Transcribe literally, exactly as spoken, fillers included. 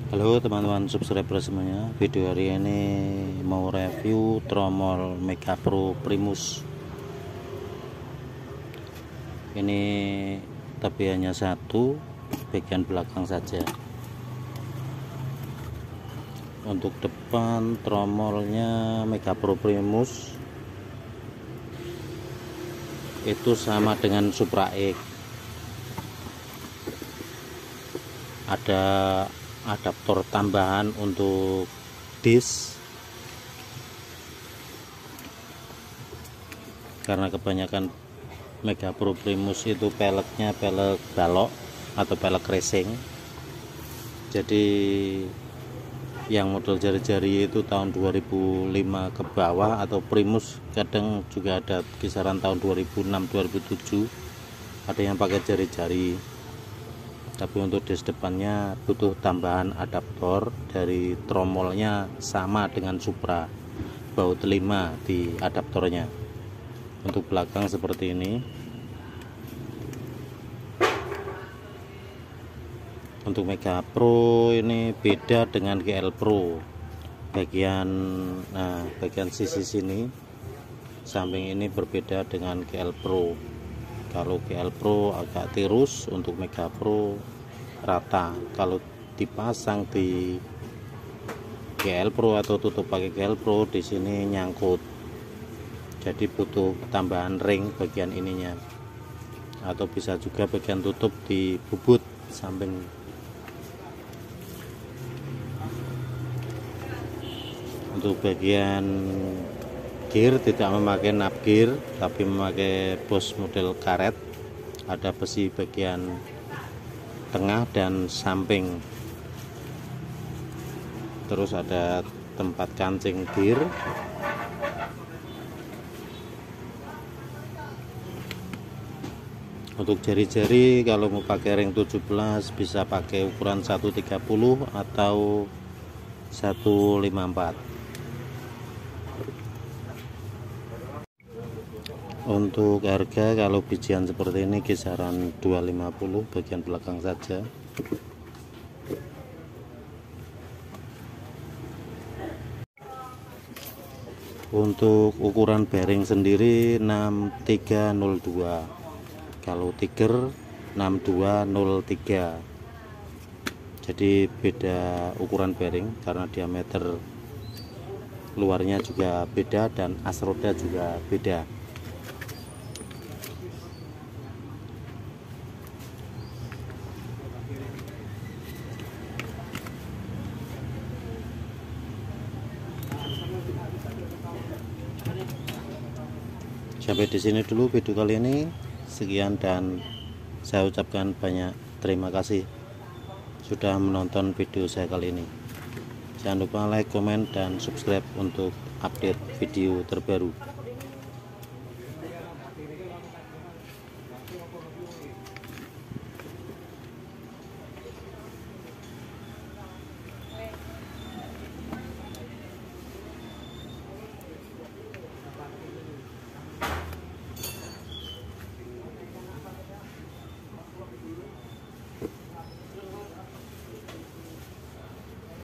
Halo teman-teman subscriber semuanya, video hari ini mau review tromol Mega Pro Primus. Ini tapi hanya satu bagian belakang saja. Untuk depan tromolnya Mega Pro Primus itu sama dengan Supra X. Ada adaptor tambahan untuk disk, karena kebanyakan Mega Pro Primus itu peleknya pelek balok atau pelek racing. Jadi yang model jari-jari itu tahun dua ribu lima ke bawah, atau Primus kadang juga ada kisaran tahun dua ribu enam dua ribu tujuh, ada yang pakai jari-jari. Tapi untuk disk depannya butuh tambahan adaptor dari tromolnya, sama dengan Supra, baut lima di adaptornya. Untuk belakang seperti ini. Untuk Mega Pro ini beda dengan G L Pro. Bagian nah bagian sisi sini samping ini berbeda dengan G L Pro. Kalau G L Pro agak tirus, untuk Mega Pro rata. Kalau dipasang di G L Pro atau tutup pakai G L Pro, di sini nyangkut. Jadi butuh tambahan ring bagian ininya, atau bisa juga bagian tutup di bubut samping. Untuk bagian gear tidak memakai nap gear, tapi memakai bos model karet. Ada besi bagian tengah dan samping. Terus ada tempat kancing gear. Untuk jari-jari kalau mau pakai ring tujuh belas bisa pakai ukuran seratus tiga puluh atau seratus lima puluh empat. Untuk harga kalau bijian seperti ini kisaran dua ratus lima puluh bagian belakang saja. Untuk ukuran bearing sendiri enam tiga nol dua, kalau tiger enam dua nol tiga. Jadi beda ukuran bearing karena diameter luarnya juga beda dan as roda juga beda. Sampai di sini dulu video kali ini. Sekian dan saya ucapkan banyak terima kasih sudah menonton video saya kali ini. Jangan lupa like, komen, dan subscribe untuk update video terbaru.